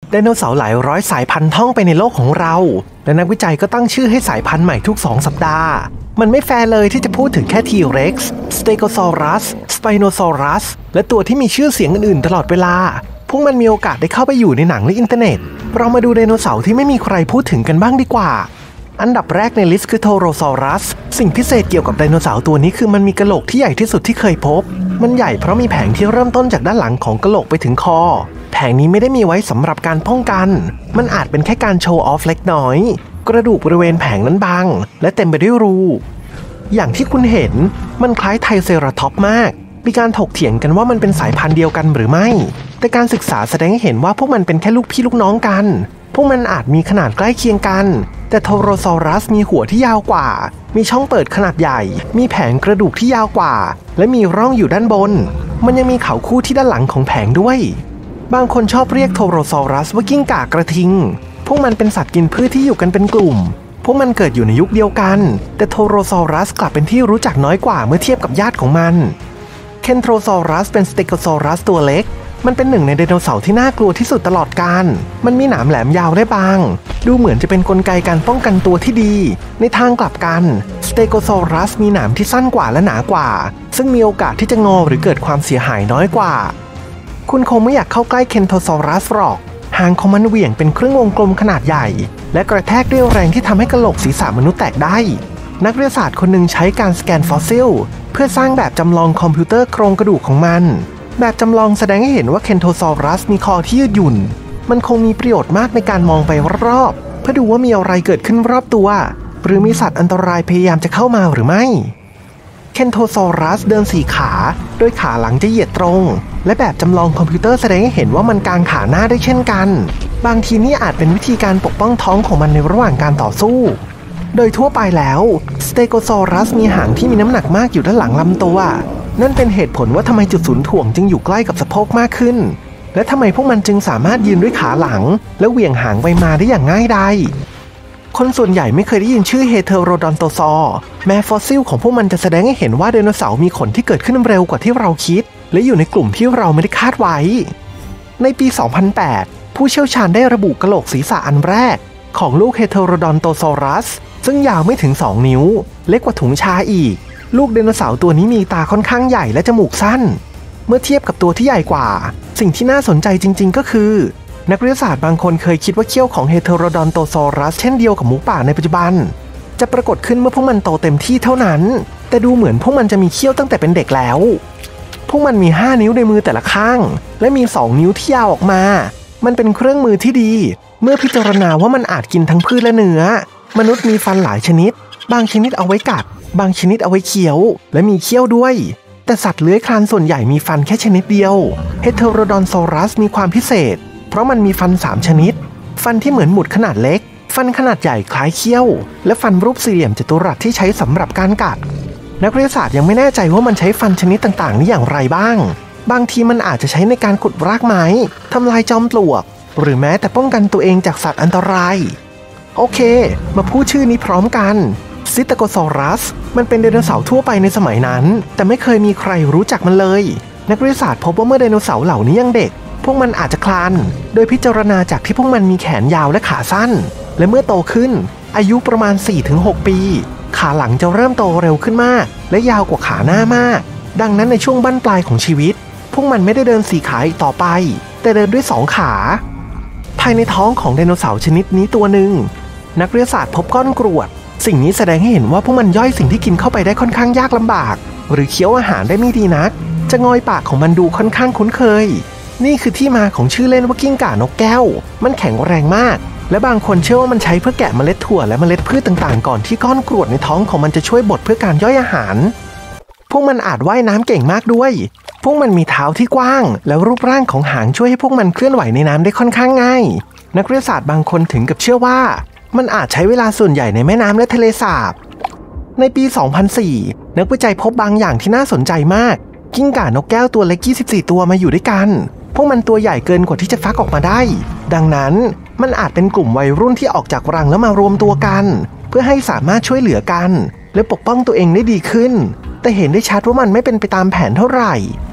ไดโนเสาร์หลายร้อยสายพันธุ์ท่องไปในโลกของเราและนักวิจัยก็ตั้งชื่อให้สายพันธุ์ใหม่ทุก2 สัปดาห์มันไม่แฟร์เลยที่จะพูดถึงแค่ T-Rex Stegosaurus Spinosaurus และตัวที่มีชื่อเสียงอื่นๆตลอดเวลาพวกมันมีโอกาสได้เข้าไปอยู่ในหนังและอินเทอร์เน็ตเรามาดูไดโนเสาร์ที่ไม่มีใครพูดถึงกันบ้างดีกว่าอันดับแรกในลิสต์คือ Torosaurus สิ่งพิเศษเกี่ยวกับไดโนเสาร์ตัวนี้คือมันมีกะโหลกที่ใหญ่ที่สุดที่เคยพบมันใหญ่เพราะมีแผงที่เริ่มต้นจากด้านหลังของกะโหลกไปถึงคอแผงนี้ไม่ได้มีไว้สำหรับการป้องกันมันอาจเป็นแค่การโชว์ออฟเล็กน้อยกระดูกบริเวณแผงนั้นบางและเต็มไปด้วยรูอย่างที่คุณเห็นมันคล้ายไทรเซราทอปส์มากมีการถกเถียงกันว่ามันเป็นสายพันธุ์เดียวกันหรือไม่แต่การศึกษาแสดงให้เห็นว่าพวกมันเป็นแค่ลูกพี่ลูกน้องกันพวกมันอาจมีขนาดใกล้เคียงกันแต่โทโรซอรัสมีหัวที่ยาวกว่ามีช่องเปิดขนาดใหญ่มีแผงกระดูกที่ยาวกว่าและมีร่องอยู่ด้านบนมันยังมีเขาคู่ที่ด้านหลังของแผงด้วยบางคนชอบเรียกโทโรซอรัสว่ากิ้งก่ากระทิงพวกมันเป็นสัตว์กินพืชที่อยู่กันเป็นกลุ่มพวกมันเกิดอยู่ในยุคเดียวกันแต่โทโรซอรัสกลับเป็นที่รู้จักน้อยกว่าเมื่อเทียบกับญาติของมันเคนโทรซอรัสเป็นสเตโกซอรัสตัวเล็กมันเป็นหนึ่งในไดโนเสาร์ที่น่ากลัวที่สุดตลอดกาลมันมีหนามแหลมยาวและบางดูเหมือนจะเป็นกลไกการป้องกันตัวที่ดีในทางกลับกันสเตโกซอรัสมีหนามที่สั้นกว่าและหนากว่าซึ่งมีโอกาสที่จะงอหรือเกิดความเสียหายน้อยกว่าคุณคงไม่อยากเข้าใกล้เคนโทซอรัสหรอกหางของมันเหวี่ยงเป็นครึ่งวงกลมขนาดใหญ่และกระแทกด้วยแรงที่ทำให้กะโหลกศีรษะมนุษย์แตกได้นักวิทยาศาสตร์คนหนึ่งใช้การสแกนฟอสซิลเพื่อสร้างแบบจำลองคอมพิวเตอร์โครงกระดูกของมันแบบจำลองแสดงให้เห็นว่าเคนโทซอรัสมีคอที่ยืดหยุ่นมันคงมีประโยชน์มากในการมองไปรอบๆเพื่อดูว่ามีอะไรเกิดขึ้นรอบตัวหรือมีสัตว์อันตรายพยายามจะเข้ามาหรือไม่เคนโทซอรัสเดิน4 ขาโดยขาหลังจะเหยียดตรงและแบบจำลองคอมพิวเตอร์แสดงให้เห็นว่ามันกางขาหน้าได้เช่นกันบางทีนี่อาจเป็นวิธีการปกป้องท้องของมันในระหว่างการต่อสู้โดยทั่วไปแล้วสเตโกซอรัสมีหางที่มีน้ำหนักมากอยู่ด้านหลังลำตัวนั่นเป็นเหตุผลว่าทำไมจุดศูนย์ถ่วงจึงอยู่ใกล้กับสะโพกมากขึ้นและทำไมพวกมันจึงสามารถยืนด้วยขาหลังและเหวี่ยงหางไปมาได้อย่างง่ายดายคนส่วนใหญ่ไม่เคยได้ยินชื่อเฮเทโรดอนโตซอร์แม้ฟอสซิลของพวกมันจะแสดงให้เห็นว่าไดโนเสาร์มีขนที่เกิดขึ้นเร็วกว่าที่เราคิดและอยู่ในกลุ่มที่เราไม่ได้คาดไว้ในปี 2008 ผู้เชี่ยวชาญได้ระบุกะโหลกศีรษะอันแรกของลูกเฮเทโรดอนโตซอรัสซึ่งยาวไม่ถึง2 นิ้วเล็กกว่าถุงชาอีกลูกไดโนเสาร์ตัวนี้มีตาค่อนข้างใหญ่และจมูกสั้นเมื่อเทียบกับตัวที่ใหญ่กว่าสิ่งที่น่าสนใจจริงๆก็คือนักวิทยาศาสตร์บางคนเคยคิดว่าเขี้ยวของเฮเทโรดอนโตซอรัสเช่นเดียวกับหมูป่าในปัจจุบันจะปรากฏขึ้นเมื่อพวกมันโตเต็มที่เท่านั้นแต่ดูเหมือนพวกมันจะมีเขี้ยวตั้งแต่เป็นเด็กแล้วพวกมันมี5 นิ้วในมือแต่ละข้างและมี2 นิ้วที่ยาวออกมามันเป็นเครื่องมือที่ดีเมื่อพิจารณาว่ามันอาจกินทั้งพืชและเนื้อมนุษย์มีฟันหลายชนิดบางชนิดเอาไว้กัดบางชนิดเอาไว้เคี้ยวและมีเขี้ยวด้วยแต่สัตว์เลื้อยคลานส่วนใหญ่มีฟันแค่ชนิดเดียวเฮเทโรดอนซอรัสมีความพิเศษเพราะมันมีฟัน3 ชนิดฟันที่เหมือนหมุดขนาดเล็กฟันขนาดใหญ่คล้ายเขี้ยวและฟันรูปสี่เหลี่ยมจัตุรัสที่ใช้สำหรับการกัดนักวิทยาศาสตร์ยังไม่แน่ใจว่ามันใช้ฟันชนิดต่างๆนี้อย่างไรบ้างบางทีมันอาจจะใช้ในการขุดรากไม้ทำลายจอมปลวกหรือแม้แต่ป้องกันตัวเองจากสัตว์อันตรายโอเคมาพูดชื่อนี้พร้อมกันซิตาโกซอรัสมันเป็นไดโนเสาร์ทั่วไปในสมัยนั้นแต่ไม่เคยมีใครรู้จักมันเลยนักวิทยาศาสตร์พบว่าเมื่อไดโนเสาร์เหล่านี้ยังเด็กพวกมันอาจจะคลานโดยพิจารณาจากที่พวกมันมีแขนยาวและขาสั้นและเมื่อโตขึ้นอายุประมาณ 4-6 ปีขาหลังจะเริ่มโตเร็วขึ้นมากและยาวกว่าขาหน้ามากดังนั้นในช่วงบั้นปลายของชีวิตพวกมันไม่ได้เดิน4 ขาอีกต่อไปแต่เดินด้วย2 ขาภายในท้องของไดโนเสาร์ชนิดนี้ตัวหนึ่งนักวิทยาศาสตร์พบก้อนกรวดสิ่งนี้แสดงให้เห็นว่าพวกมันย่อยสิ่งที่กินเข้าไปได้ค่อนข้างยากลำบากหรือเคี้ยวอาหารได้ไม่ดีนักจะงอยปากของมันดูค่อนข้างคุ้นเคยนี่คือที่มาของชื่อเล่นว่ากิ้งก่านกแก้วมันแข็งแรงมากและบางคนเชื่อว่ามันใช้เพื่อแกะเมล็ดถั่วและเมล็ดพืชต่างๆก่อนที่ก้อนกรวดในท้องของมันจะช่วยบดเพื่อการย่อยอาหารพวกมันอาจว่ายน้ำเก่งมากด้วยพวกมันมีเท้าที่กว้างและรูปร่างของหางช่วยให้พวกมันเคลื่อนไหวในน้ำได้ค่อนข้างง่ายนักวิทยาศาสตร์บางคนถึงกับเชื่อว่ามันอาจใช้เวลาส่วนใหญ่ในแม่น้ำและทะเลสาบในปี 2004 นักวิจัยพบบางอย่างที่น่าสนใจมากกิ้งก่านกแก้วตัวเล็ก24 ตัวมาอยู่ด้วยกันพวกมันตัวใหญ่เกินกว่าที่จะฟักออกมาได้ดังนั้นมันอาจเป็นกลุ่มวัยรุ่นที่ออกจากรังแล้วมารวมตัวกันเพื่อให้สามารถช่วยเหลือกันและปกป้องตัวเองได้ดีขึ้นแต่เห็นได้ชัดว่ามันไม่เป็นไปตามแผนเท่าไหร่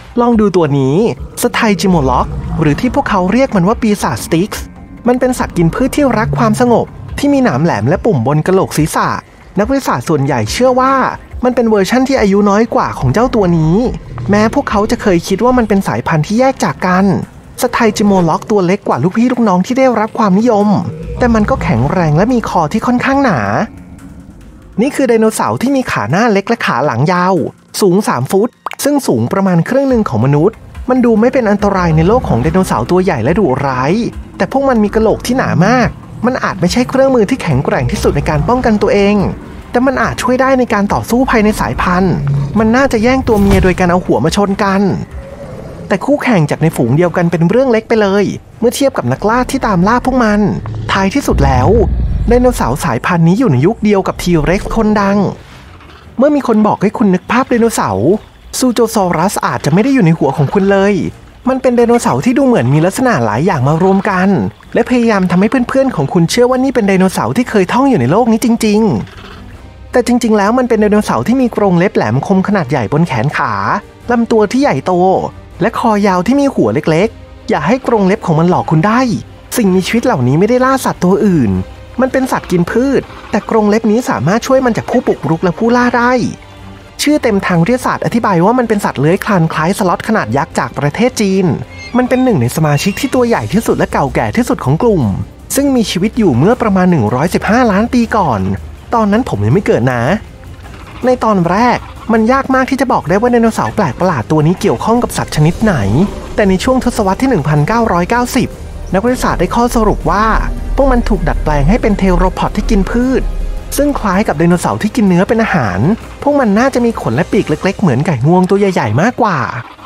ลองดูตัวนี้สไทจิโมล็อกหรือที่พวกเขาเรียกมันว่าปีศาจสติกส์มันเป็นสัตว์กินพืชที่รักความสงบที่มีหนามแหลมและปุ่มบนกะโหลกศีรษะนักวิทยาศาสตร์ส่วนใหญ่เชื่อว่ามันเป็นเวอร์ชั่นที่อายุน้อยกว่าของเจ้าตัวนี้แม้พวกเขาจะเคยคิดว่ามันเป็นสายพันธุ์ที่แยกจากกันสไทจิโมล็อกตัวเล็กกว่าลูกพี่ลูกน้องที่ได้รับความนิยมแต่มันก็แข็งแรงและมีคอที่ค่อนข้างหนานี่คือไดโนเสาร์ที่มีขาหน้าเล็กและขาหลังยาวสูง3 ฟุตซึ่งสูงประมาณครึ่งหนึ่งของมนุษย์มันดูไม่เป็นอันตรายในโลกของไดโนเสาร์ตัวใหญ่และดุร้ายแต่พวกมันมีกะโหลกที่หนามากมันอาจไม่ใช่เครื่องมือที่แข็งแกร่งที่สุดในการป้องกันตัวเองแต่มันอาจช่วยได้ในการต่อสู้ภายในสายพันธุ์มันน่าจะแย่งตัวเมียโดยการเอาหัวมาชนกันแต่คู่แข่งจากในฝูงเดียวกันเป็นเรื่องเล็กไปเลยเมื่อเทียบกับนักล่าที่ตามล่าพวกมันท้ายที่สุดแล้วไดโนเสาร์สายพันธุ์นี้อยู่ในยุคเดียวกับทีเร็กซ์คนดังเมื่อมีคนบอกให้คุณนึกภาพไดโนเสาร์ซูโจซอรัสอาจจะไม่ได้อยู่ในหัวของคุณเลยมันเป็นไดโนเสาร์ที่ดูเหมือนมีลักษณะหลายอย่างมารวมกันและพยายามทำให้เพื่อนๆของคุณเชื่อว่านี่เป็นไดโนเสาร์ที่เคยท่องอยู่ในโลกนี้จริงๆแต่จริงๆแล้วมันเป็นไดโนเสาร์ที่มีกรงเล็บแหลมคมขนาดใหญ่บนแขนขาลำตัวที่ใหญ่โตและคอยาวที่มีหัวเล็กๆอย่าให้กรงเล็บของมันหลอกคุณได้สิ่งมีชีวิตเหล่านี้ไม่ได้ล่าสัตว์ตัวอื่นมันเป็นสัตว์กินพืชแต่กรงเล็บนี้สามารถช่วยมันจากผู้บุกรุกและผู้ล่าได้ชื่อเต็มทางวิทยาศาสตร์อธิบายว่ามันเป็นสัตว์เลื้อยคลานคล้ายสล็อตขนาดยักษ์จากประเทศจีนมันเป็นหนึ่งในสมาชิกที่ตัวใหญ่ที่สุดและเก่าแก่ที่สุดของกลุ่มซึ่งมีชีวิตอยู่เมื่อประมาณ115 ล้านปีก่อนตอนนั้นผมยังไม่เกิดนะในตอนแรกมันยากมากที่จะบอกได้ว่าไดโนเสาร์แปลกประหลาดตัวนี้เกี่ยวข้องกับสัตว์ชนิดไหนแต่ในช่วงทศวรรษที่ 1990 นักวิทยาศาสตร์ได้ข้อสรุปว่าพวกมันถูกดัดแปลงให้เป็นเทโรพอดที่กินพืชซึ่งคล้ายกับไดโนเสาร์ที่กินเนื้อเป็นอาหารพวกมันน่าจะมีขนและปีกเล็กๆเหมือนไก่งวงตัวใหญ่ๆมากกว่า